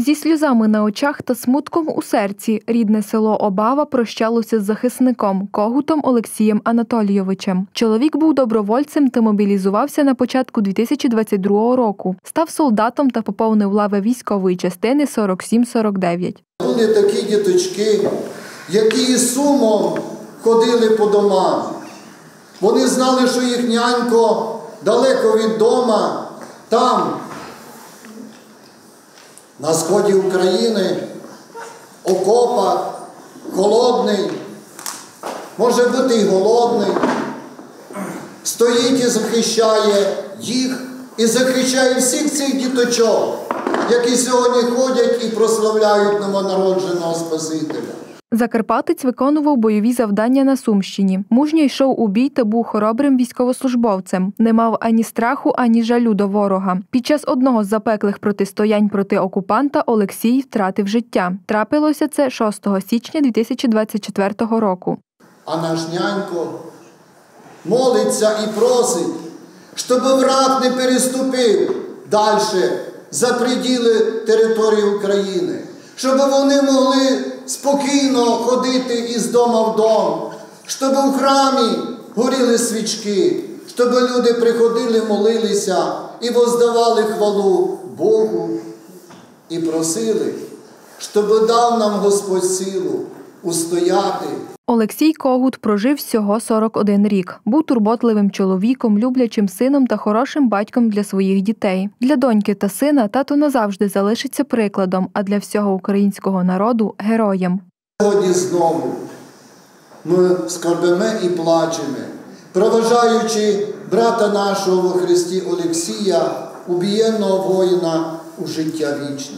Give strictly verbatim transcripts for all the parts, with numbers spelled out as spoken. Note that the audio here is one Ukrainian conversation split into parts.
Зі сльозами на очах та смутком у серці рідне село Обава прощалося з захисником Когутом Олексієм Анатолійовичем. Чоловік був добровольцем та мобілізувався на початку дві тисячі двадцять другого року. Став солдатом та поповнив лави військової частини сорок сім сорок дев'ять. Були такі діточки, які із сумом ходили по домам. Вони знали, що їх нянько далеко від дома, там, на сході України, окопах, холодний, може бути і голодний, стоїть і захищає їх, і захищає всіх цих діточок, які сьогодні ходять і прославляють новонародженого Спасителя. Закарпатець виконував бойові завдання на Сумщині. Мужньо йшов у бій та був хоробрим військовослужбовцем. Не мав ані страху, ані жалю до ворога. Під час одного з запеклих протистоянь проти окупанта Олексій втратив життя. Трапилося це шостого січня дві тисячі двадцять четвертого року. А наш нянько молиться і просить, щоб враг не переступив далі за приділи території України, щоб вони могли спокійно ходити із дома в дом, щоб у храмі горіли свічки, щоб люди приходили, молилися і воздавали хвалу Богу і просили, щоб дав нам Господь силу устояти. Олексій Когут прожив всього сорок один рік. Був турботливим чоловіком, люблячим сином та хорошим батьком для своїх дітей. Для доньки та сина тато назавжди залишиться прикладом, а для всього українського народу – героєм. Сьогодні знову ми скорбимо і плачемо, проважаючи брата нашого во Христі Олексія, убієнного воїна у життя вічне.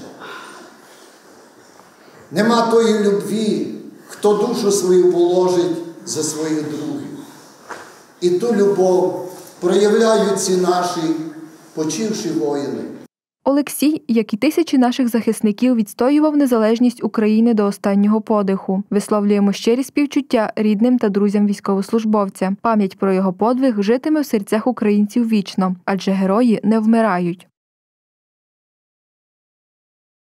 Нема тої любві, хто душу свою положить за своїх другів. І ту любов проявляють ці наші почивші воїни. Олексій, як і тисячі наших захисників, відстоював незалежність України до останнього подиху. Висловлюємо щирі співчуття рідним та друзям військовослужбовця. Пам'ять про його подвиг житиме в серцях українців вічно, адже герої не вмирають.